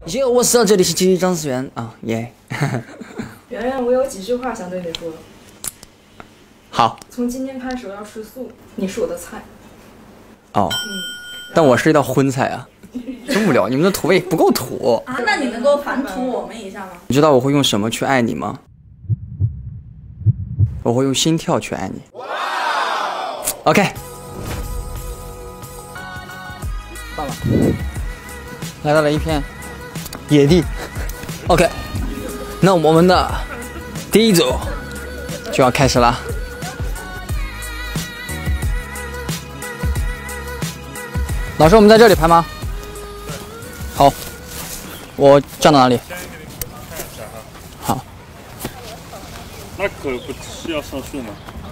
哟，我是这里是吉张思源啊，耶。 圆圆，我有几句话想对你说。 好。 从今天开始我要吃素，你是我的菜。 哦。但我是一道荤菜啊，真无聊，你们的土味不够土。 啊，那你能够反吐我们一下吗？ 你知道我会用什么去爱你吗？我会用心跳去爱你。OK。到了，来到了一片野地。OK， 那我们的第一组就要开始了。老师，我们在这里拍吗？好，我站到哪里？好。 那可不是要上树吗？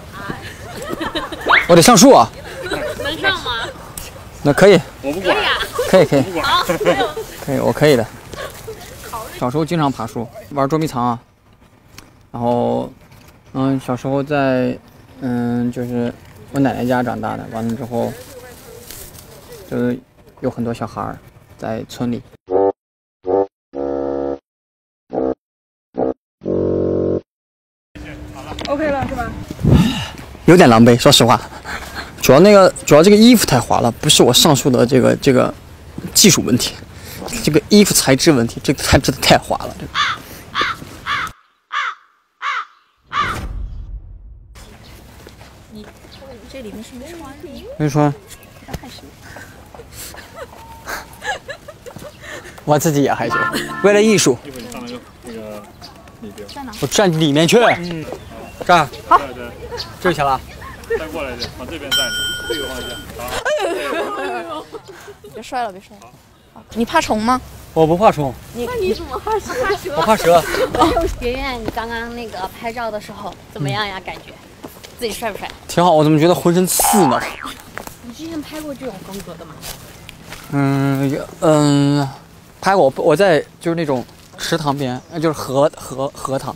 我得上树啊。 能上吗？ 那可以。 我不管。 可以。 好， 可以，我可以的。小时候经常爬树，玩捉迷藏啊。然后，小时候在，就是我奶奶家长大的。完了之后，就是有很多小孩在村里。 OK 了是吧？ 有点狼狈，说实话。主要这个衣服太滑了，不是我上述的这个技术问题，这个衣服材质问题，这个材质太滑了。这个。 你这里面是没穿的。 没穿。我自己也害羞，为了艺术。 一会儿你上那个里边。 我站里面去。站。好。这去了。 再过来一点，往这边站一点，这个方向。好。 别摔了，别摔了。你怕虫吗？ 我不怕虫。 那你怎么怕蛇？ 我怕蛇。 圆圆，你刚刚那个拍照的时候怎么样呀？感觉自己帅不帅？ 挺好，我怎么觉得浑身刺呢？ 你之前拍过这种风格的吗？ 拍过，我在就是那种池塘边，就是河塘。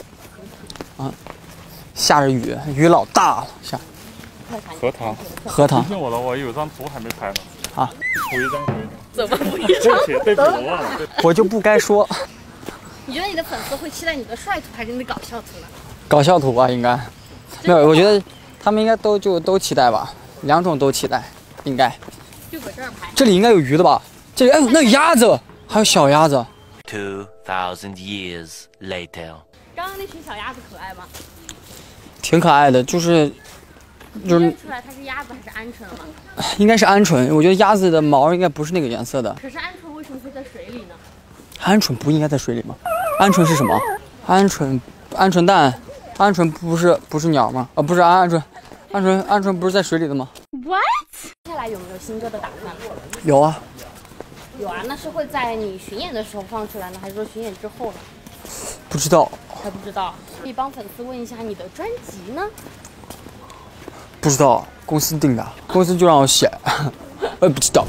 下着雨，雨老大了，下。荷塘。 听我的，我有张图还没拍呢。 啊。 补一张。 怎么补一张？ 对不起，我忘了。 我就不该说。 你觉得你的粉丝会期待你的帅图还是你的搞笑图呢？ 搞笑图吧，应该。没有，我觉得他们应该都期待吧，两种都期待，应该。 就搁这儿拍。 这里应该有鱼的吧？这里那有鸭子，还有小鸭子。 2000 years later。 刚刚那群小鸭子可爱吗？ 挺可爱的，就是认出来它是鸭子还是鹌鹑了吗？ 应该是鹌鹑，我觉得鸭子的毛应该不是那个颜色的。 可是鹌鹑为什么会在水里呢？ 鹌鹑不应该在水里吗？鹌鹑是什么？鹌鹑蛋，鹌鹑不是鸟吗？不是鹌鹑不是在水里的吗 ？What？ 接下来有没有新歌的打算？ 有啊。 有啊，那是会在你巡演的时候放出来呢，还是说巡演之后呢？ 不知道。 还不知道，可以帮粉丝问一下你的专辑呢？ 不知道，公司定的，公司就让我写，我也不知道。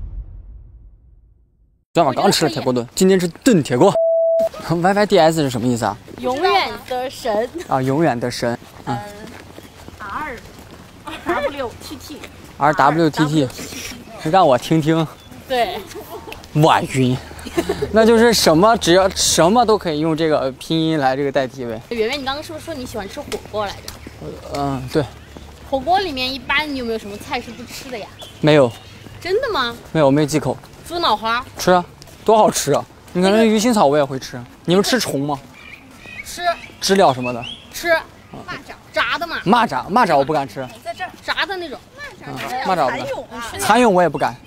昨天晚上刚吃了铁锅炖，今天吃炖铁锅。YYDS 是什么意思啊？ 永远的神啊，永远的神。RWTT 让我听听。 对。 我晕。那就是只要什么都可以用这个拼音来这个代替呗。 圆圆，你刚刚是不是说你喜欢吃火锅来着？ 对。 火锅里面一般你有没有什么菜是不吃的呀？ 没有。 真的吗？ 没有，我没忌口。 猪脑花吃啊，多好吃啊！你看那鱼腥草我也会吃。你们吃虫吗？ 吃。 知了什么的？ 吃。蚂蚱炸的嘛？ 蚂蚱我不敢吃。 在这儿炸的那种。 蚂蚱我不敢。蚕蛹我也不敢。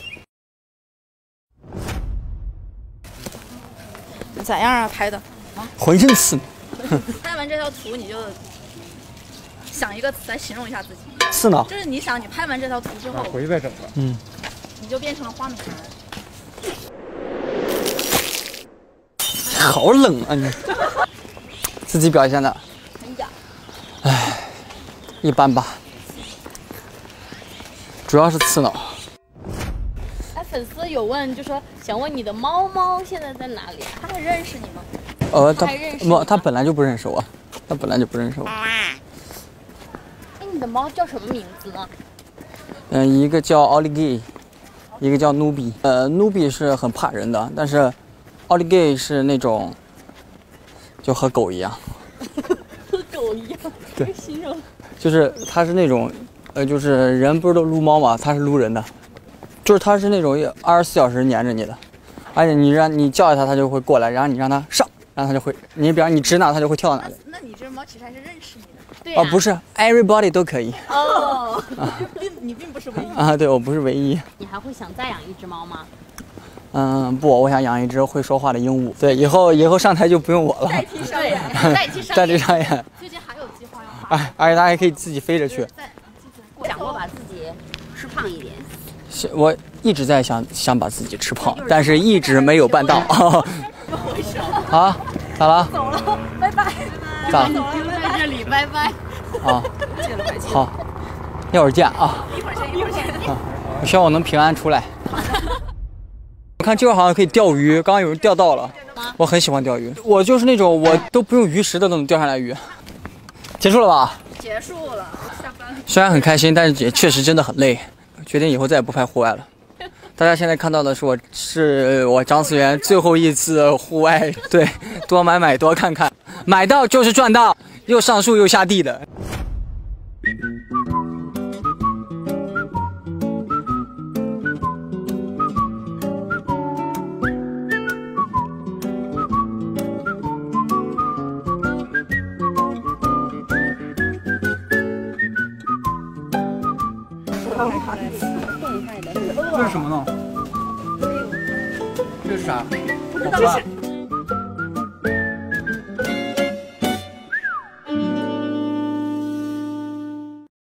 咋样啊？拍的？ 浑身刺。 拍完这条图你就想一个词来形容一下自己。 刺挠。 就是你想你拍完这条图之后， 回去再整吧。 你就变成了花美男。 好冷啊你！自己表现的。唉，一般吧。主要是刺挠。 粉丝有问，就说想问你的猫现在在哪里？ 他还认识你吗？ 他本来就不认识我， 哎，你的猫叫什么名字呢？ 一个叫奥利给，一个叫努比。努比是很怕人的，但是奥利给是那种，就和狗一样。 和狗一样。 对， 形容。 就是它是那种，就是人不是都撸猫嘛，它是撸人的，就是它是那种24小时黏着你的，而且你叫它，它就会过来，然后你让它上，然后它就会，你比方你指哪，它就会跳到哪里。 那你这猫其实还是认识你的。 对呀。 不是 ，everybody 都可以。 哦。 你并不是唯一。 啊，对，我不是唯一。 你还会想再养一只猫吗？ 不，我想养一只会说话的鹦鹉。对，以后上台就不用我了。 代替上演。 代替上演。 最近还有计划要画。 而且它还可以自己飞着去。 想过把自己吃胖一点。 我一直在想把自己吃胖，但是一直没有办到。啊？咋了？ 走了，拜拜。 咋了？ 留在这里，拜拜。 啊。好，一会儿见啊。 一会儿见。 啊，我希望我能平安出来。我看这个好像可以钓鱼，刚刚有人钓到了。我很喜欢钓鱼，我就是那种我都不用鱼食的都能钓上来鱼。结束了吧？ 结束了，下班了。 虽然很开心，但是也确实真的很累。决定以后再也不拍户外了。大家现在看到的是我张思源最后一次户外，对，多买多看看，买到就是赚到，又上树又下地的。这是什么呢？这是啥？不知道。